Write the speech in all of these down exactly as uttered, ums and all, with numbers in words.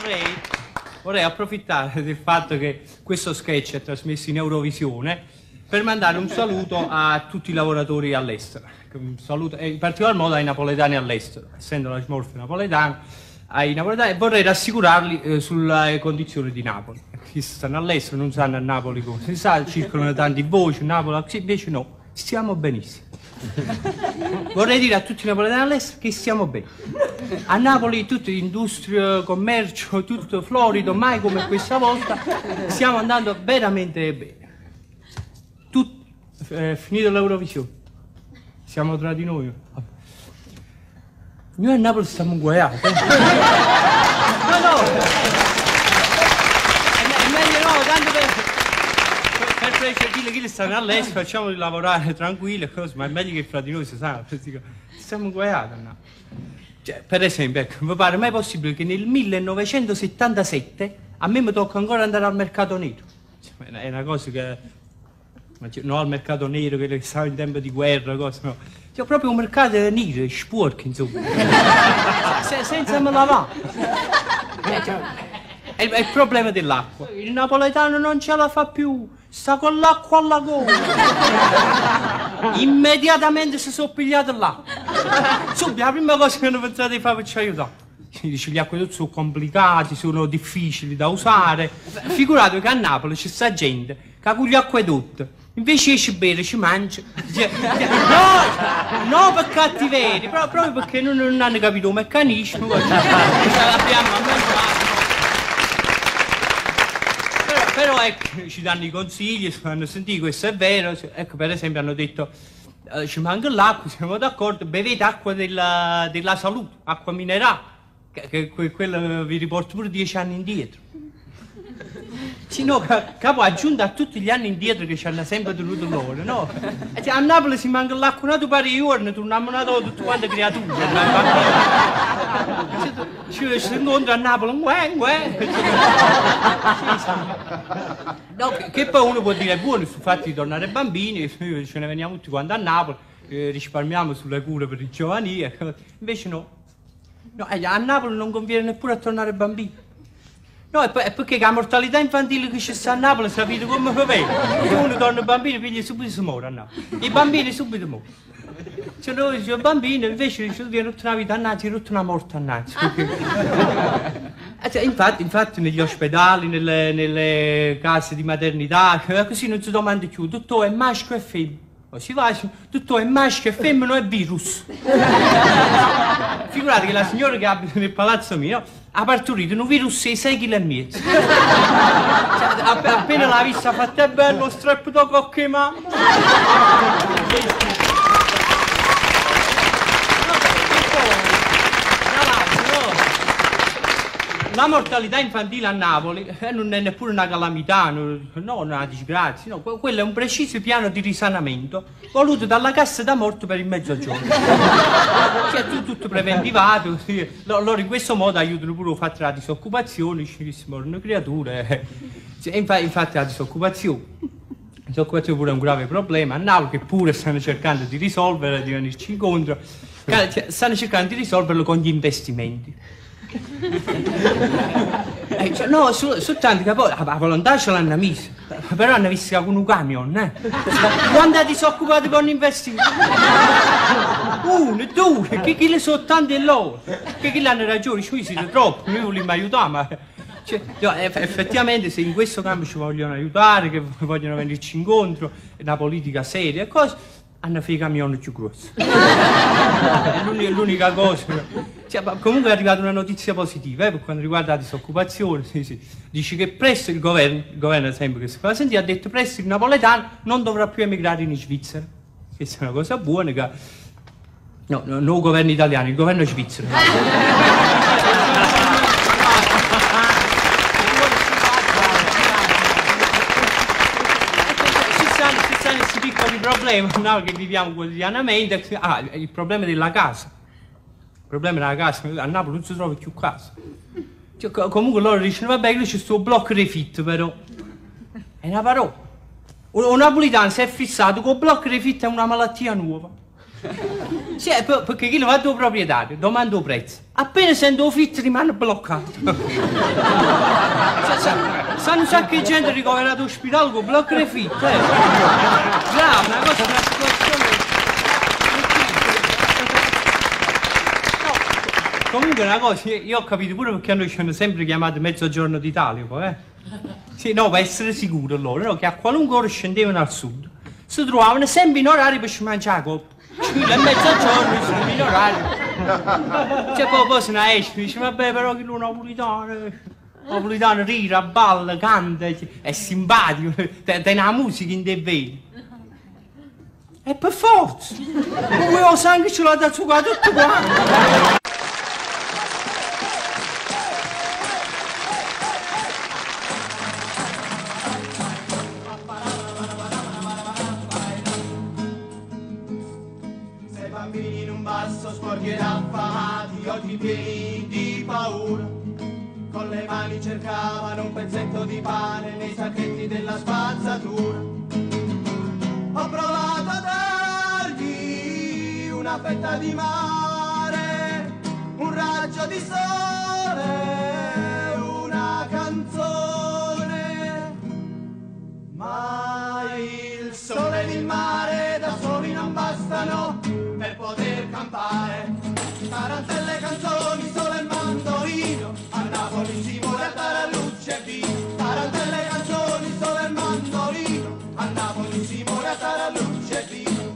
vorrei, vorrei approfittare del fatto che questo sketch è trasmesso in Eurovisione per mandare un saluto a tutti i lavoratori all'estero. Un saluto, in particolar modo ai napoletani all'estero, essendo la smorfia napoletana, ai napoletani, vorrei rassicurarli eh, sulle condizioni di Napoli. Chi stanno all'estero non sanno a Napoli come si sa, circolano tante voci, Napoli, invece no, stiamo benissimo. Vorrei dire a tutti i napoletani all'estero che stiamo bene. A Napoli tutto industria, commercio, tutto florido, mai come questa volta, stiamo andando veramente bene. Tut, eh, finito l'Eurovisione, siamo tra di noi. Noi a Napoli stiamo inguaiati. Eh? No, no, è, è meglio no, tanto per, per, per, per dire che stanno all'estero, facciamoli lavorare tranquilli, ma è meglio che fra di noi si sa, stiamo inguaiati a Napoli. Cioè, per esempio, ecco, mi pare mai possibile che nel millenovecentosettantasette a me mi tocca ancora andare al mercato nero. Cioè, è una cosa che... non al mercato nero che stava in tempo di guerra, cosa, no. C'è proprio un mercato nero, sporco, insomma. Se, senza me lavare. È, è il problema dell'acqua. Il napoletano non ce la fa più, sta con l'acqua alla gola. Immediatamente si sono pigliato l'acqua. Subito, la prima cosa che hanno pensato di fare per ci aiutare. Si dice gli acquedotti sono complicati, sono difficili da usare. Figuratevi che a Napoli c'è sta gente che ha con gli acquedotti. Invece ci bere, ci mangia. No, no per cattiveria, però, proprio perché non, non hanno capito il meccanismo. Ce l'abbiamo a mangiare. Però, però ecco, ci danno i consigli, fanno sentire questo è vero. Ecco, per esempio hanno detto eh, ci manca l'acqua, siamo d'accordo, bevete acqua della, della salute, acqua minerale, che, che quella vi riporta pure dieci anni indietro. Sì, no, capo, aggiunta a tutti gli anni indietro che ci hanno sempre tenuto loro, no? A Napoli si manca l'acqua una tu pari giorni, torniamo una volta tutte quante creature. Ci si incontra a Napoli, uè, uè. No, che, che poi uno può dire è buono sul fatto di tornare bambini, ce ne veniamo tutti quanti a Napoli, eh, risparmiamo sulle cure per i giovani, invece no. No, a Napoli non conviene neppure a tornare bambini. No, è perché la mortalità infantile che ci sta a Napoli, sapete come fa bene? Se uno torna bambino, figli subito si muore a Napoli. I bambini subito muoiono. Se noi diciamo bambino, invece ci viene tutta una vita annanzi, tutta una morte annanzi. Infatti, infatti negli ospedali, nelle, nelle case di maternità, così non si domanda più, tutto è maschio e femmina. Si va, tutto è maschio e femmina e virus. Figurate che la signora che abita nel palazzo mio ha partorito un virus di sei chili e mezzo. Cioè, appena l'ha vista fatta è bello, strepito cocche ma. La mortalità infantile a Napoli eh, non è neppure una calamità, no, no, una disgrazia, no, quello è un preciso piano di risanamento voluto dalla cassa da morto per il mezzogiorno. Cioè tutto, tutto preventivato, sì. Loro in questo modo aiutano pure a fare la disoccupazione, ci si muoiono creature. Eh. Infatti, infatti la disoccupazione, la disoccupazione pure è un grave problema a Napoli che pure stanno cercando di risolvere, di venirci incontro, stanno cercando di risolverlo con gli investimenti. Eh, cioè, no, soltanto che poi la volontà ce l'hanno messa, però hanno visto con un camion, eh? Quando è disoccupato con investire? Uno, due, che, che le sono tanti loro, che, che l'hanno ragione, ci siete troppo, noi vogliamo aiutare, ma... Cioè, no, effettivamente se in questo campo ci vogliono aiutare, che vogliono venirci incontro, una politica seria e cose, hanno fatto i camioni più grossi. È l'unica cosa. Cioè, comunque è arrivata una notizia positiva eh, per quanto riguarda la disoccupazione. Sì, sì. Dice che presto il governo, il governo sempre che si fa sentire, ha detto presto il napoletano non dovrà più emigrare in Svizzera. Questa è una cosa buona che... No, no, non il governo italiano, il governo svizzero. Piccoli problemi no, che viviamo quotidianamente. Ah, il problema della casa. Il problema della casa, a Napoli non si trova più casa. Cioè, comunque loro dicono, vabbè, qui c'è sto blocco refit, però. È una parola. Un napolitano si è fissato che il blocco refit è una malattia nuova. Sì, perché chi lo fa il tuo proprietario, domanda il prezzo. Appena sento il fitto rimane bloccato. Sanno un sacco di gente ricoverata all'ospedale con blocco di fitto, eh. Già, una cosa, una situazione... Comunque una cosa, io ho capito pure perché a noi ci hanno sempre chiamato Mezzogiorno d'Italia, eh. Sì, no, per essere sicuro loro, no, che a qualunque ora scendevano al sud, si trovavano sempre in orario per ci mangiare la coppa. Scusa, a mezzogiorno sono in orario. Cioè, poi, poi se ne esce, dice, vabbè, però che lui è napolitano, napolitano ride, balla, canta, è simpatico, tiene la musica in te vedi. E per forza, come ho sangue ce l'ho da zucchero tutto quanto. Bambini in un basso sporchi ed affamati, occhi pieni di paura, con le mani cercavano un pezzetto di pane nei sacchetti della spazzatura. Ho provato a dargli una fetta di mare, un raggio di sole, una canzone, ma il sole ed il mare da soli non bastano per poter campare. Tarantelle, canzoni, sole e mandolino, a Napoli si muore a tarallucce e vino. Tarantelle, canzoni, sole e mandolino, a Napoli si muore a tarallucce e vino.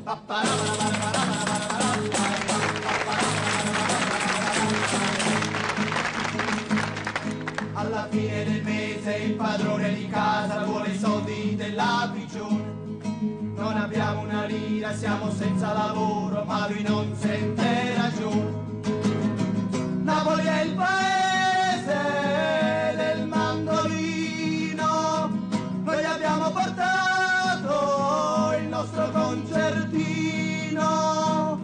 Alla fine del mese il padrone di casa vuole i soldi della prigione. Non abbiamo una lira, siamo senza lavoro, ma lui non sente ragione. Napoli è il paese del mandolino, noi abbiamo portato il nostro concertino,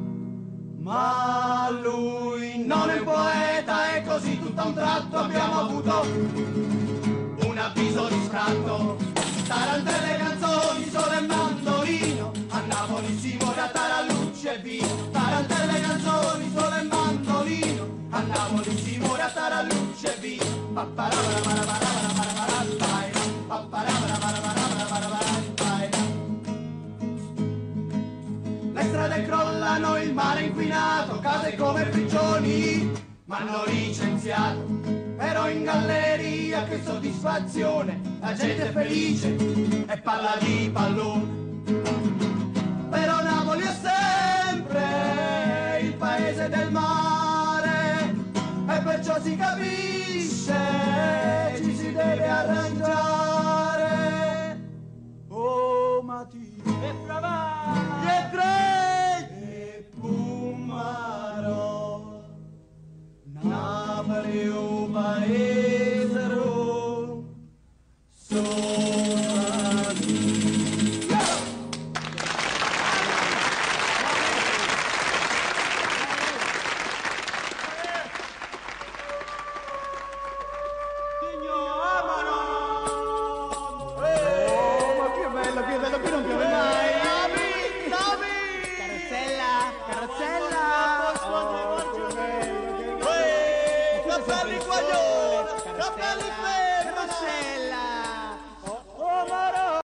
ma lui non è un poeta e così tutto a un tratto abbiamo avuto un avviso di sfratto. Tarantelle, canzoni, sole e mandolino, a Napoli si muore a tarallucce e vino. Tarantelle, canzoni, sole e mandolino, a Napoli si muore a tarallucce e vino. Le strade crollano, il mare inquinato, case come prigioni, m'hanno licenziato. Però in galleria che soddisfazione, la gente è felice e parla di pallone. Però Napoli è sempre il paese del mare e perciò si capisce, ci si deve arrangiare. Oh Mattia, e brava, e brava.